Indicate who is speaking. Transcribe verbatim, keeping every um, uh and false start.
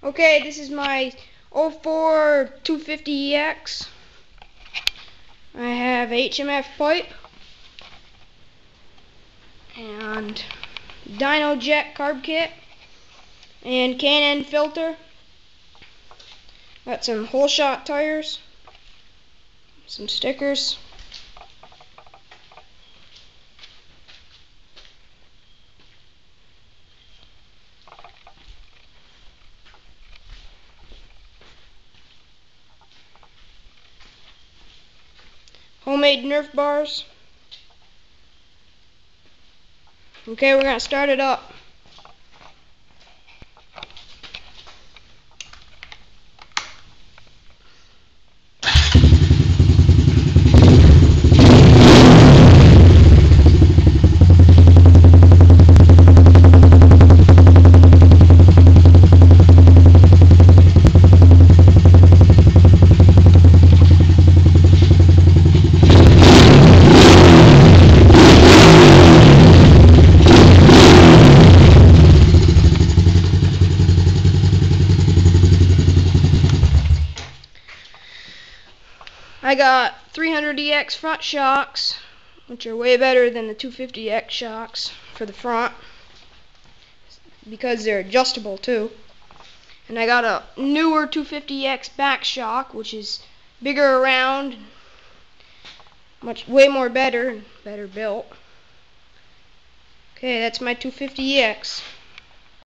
Speaker 1: Okay, this is my oh four two fifty E X. I have H M F pipe and Dyno Jet carb kit and K and N filter. Got some hole shot tires, some stickers. Homemade Nerf bars. Okay, we're gonna start it up. I got three hundred E X front shocks, which are way better than the two fifty X shocks for the front, because they're adjustable too. And I got a newer two fifty X back shock, which is bigger around, much way more better, better built. Okay, that's my two fifty E X.